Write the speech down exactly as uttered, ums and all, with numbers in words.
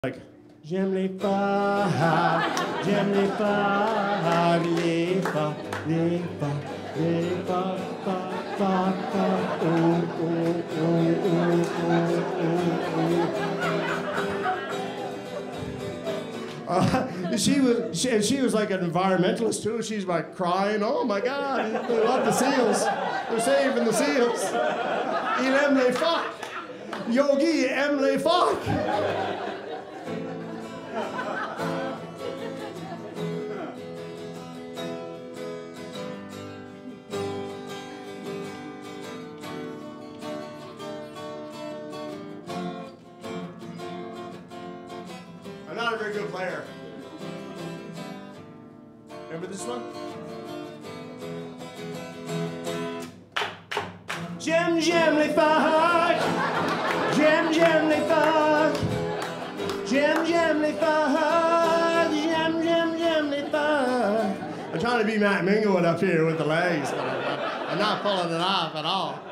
Like, j'aime les phares, j'aime les phares, les phares, les phares, les phares, phares, phares, phares, oh, oh, oh, oh, oh, oh. Uh, she was, she, and she was like an environmentalist too. She's like crying, oh my God, they love the seals. They're saving the seals. Il aime les phares. Yogi aime les phares. I'm not a very good player. Remember this one? J'aime, j'aime les phares. J'aime, j'aime les phares. J'aime, j'aime les phares. J'aime, j'aime, j'aime les phares. I'm trying to be Matt Minglewood up here with the legs, but I'm not pulling it off at all.